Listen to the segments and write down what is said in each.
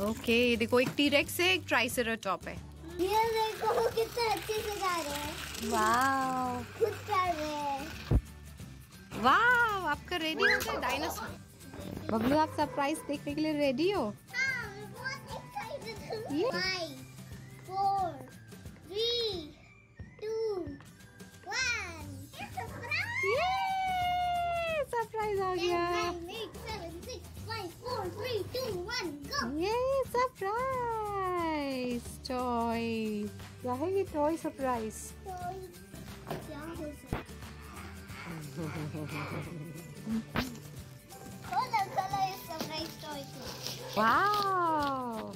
Okay, देखो एक T-Rex है, एक ट्राइसेराटॉप है। ये देखो कितना अच्छे से जा रहे हैं। वाव, खुद कर रहे हैं। वाव, आपका रेडी हो गया डायनासोर। बबलू, आप सरप्राइज देखने के लिए रेडी हो? हाँ, मैं बहुत एक्साइटेड हूँ। ये 5, 4, 3, 2, 1। सरप्राइज आ गया। 10, 9, 8, 7, 6, 5, 4, 3, 2, 1, go। ये सरप्राइज टॉय, क्या है ये टॉय सरप्राइज? क्या हो सकता? खोलो इस सरप्राइज टॉय को। वाव,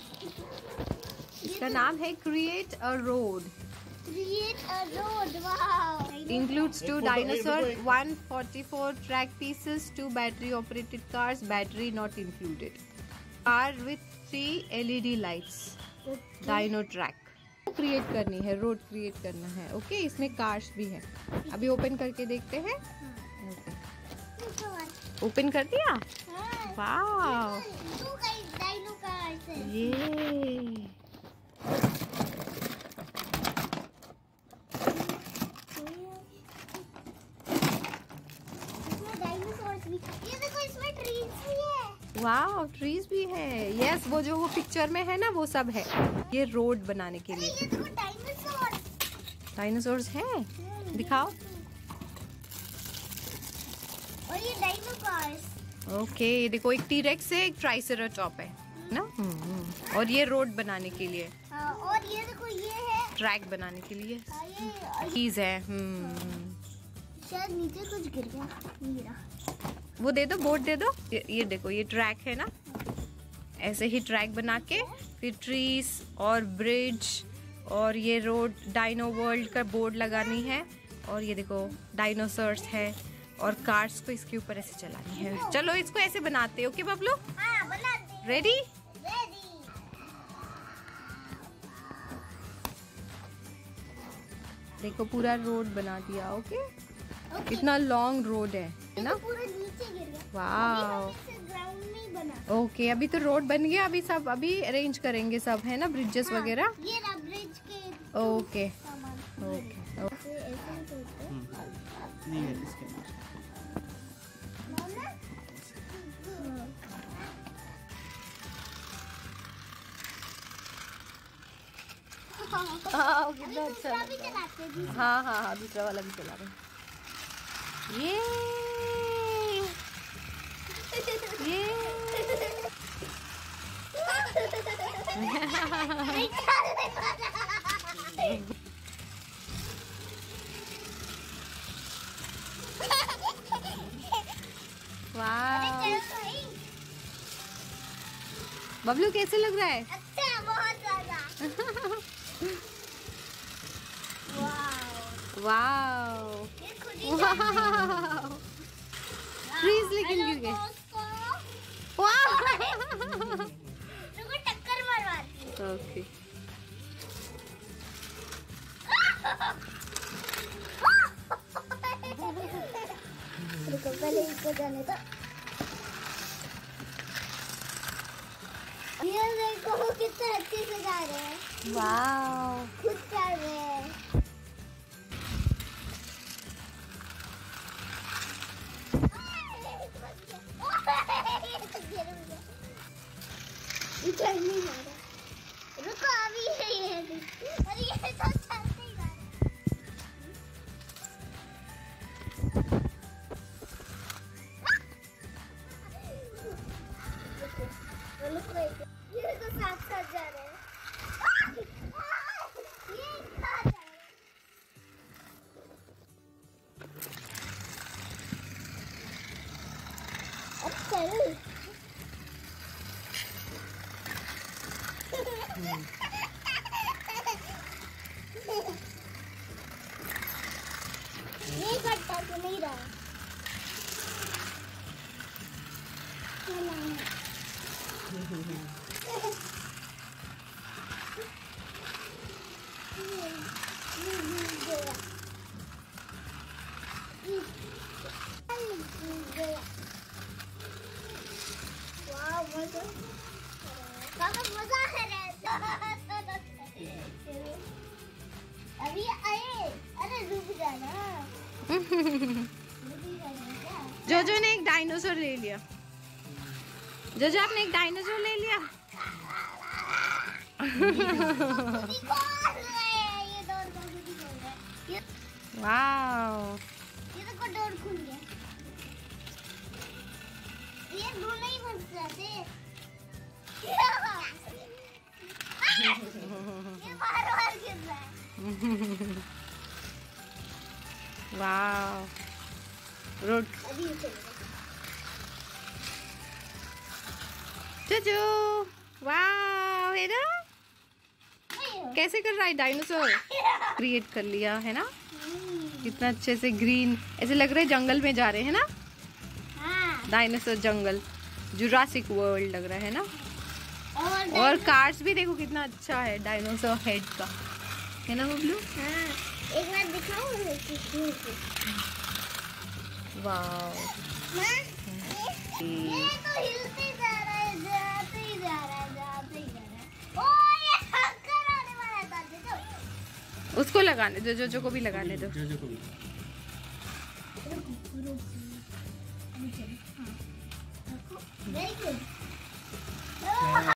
इसका नाम है create a road. Create a road. Wow. Includes 2 dinosaur, 144 track pieces, 2 battery operated cars, battery not included. Car with 3 LED lights. Dino track. Create करनी है, रोड क्रिएट करना है। ओके, इसमें कार्स भी है। अभी ओपन करके देखते हैं। ओपन कर दिया? वाव, डायनो कार्स है। ये ये देखो, इसमें ट्रीज भी है। वाव, ट्रीज भी है। यस, वो जो वो पिक्चर में है ना, वो सब है। ये रोड बनाने के लिए। ये देखो डायनासोर। डायनासोर्स हैं, दिखाओ। और ये डायनो कार्स। ओके, देखो एक टीरेक्स है, एक ट्राइसेराटॉप है ना। और ये रोड बनाने के लिए। हाँ, और ये देखो, ये है ट्रैक बनाने के लिए। ये चीज है। शायद नीचे कुछ गिर गया। गिरा। वो दे दो, बोर्ड दे दो। ये देखो, ये ट्रैक है ना। ऐसे ही ट्रैक बना के फिर ट्रीज और ब्रिज और ये रोड, डायनो वर्ल्ड का बोर्ड लगानी है। और ये देखो डायनासोर्स है और कार्स को इसके ऊपर ऐसे चलानी है। चलो इसको ऐसे बनाते हैं। ओके बबलू, हाँ, बना दे। रेडी? रेडी। देखो पूरा रोड बना दिया। ओके, इतना लॉन्ग रोड है ना। पूरा नीचे गिर गया। वाव, ग्राउंड में बना। ओके, अभी तो रोड बन गया। अभी सब अभी अरेंज करेंगे सब, है ना, ब्रिजेस वगैरह। ये रहा ब्रिज के ओके सामान। ओके। ऐसे करते हैं। नहीं है इसके अंदर। हाँ, कितना अच्छा दूसरा भी लग रहा है। चलाते हैं। हाँ हाँ हाँ, दूसरा वाला भी चला रहे हैं। ये वाह, बबलू कैसे लग रहा है? अच्छा, बहुत ज्यादा। वाह, ये खुद ही चल रही है। वाह, ट्रीज लेकिन गिर गए। वाह, रुको, टक्कर मरवाती हूँ। ओके, रुको, पहले इसको जाने दो। ये देखो कितना अच्छे से जा रहे हैं। वाह, खुद कर रहे हैं। चढ़ नहीं जा रहा। रुको, अभी ये और ये तो चलते ही जा रहे हैं। ये तो साथ साथ जा रहे हैं। ये कहाँ जा रहे हैं? अच्छा, ये करता तो नहीं रहा। मजा है रे। अभी आए, अरे रुक जाना। जोजो ने एक डायनासोर ले लिया। जोजो आपने एक डायनासोर ले लिया। वाओ, ये तो डोर खुल गया। ये डोर नहीं बन जाते। ये बार-बार गिर रहा है। Wow, road. अभी चलेगा। जोजो, वाओ, है ना? कैसे कर रहा है डायनासोर? क्रिएट कर लिया है ना? कितना अच्छे से ग्रीन, ऐसे लग रहा है जंगल में जा रहे हैं ना? हाँ। डायनासोर जंगल, जुरासिक वर्ल्ड लग रहा है ना? और कार्स भी देखो कितना अच्छा है डायनासोर हेड का, है ना बबलू? हाँ, एक बार दिखाऊं? वाओ, ये तो हिलते जा रहा है, जाते ही जा रहा है, जाते ही जा रहा है। ओ, ये टक्कर आने वाला था, देखो। उसको लगाने दो, जोजो को भी लगाने दो। Very good.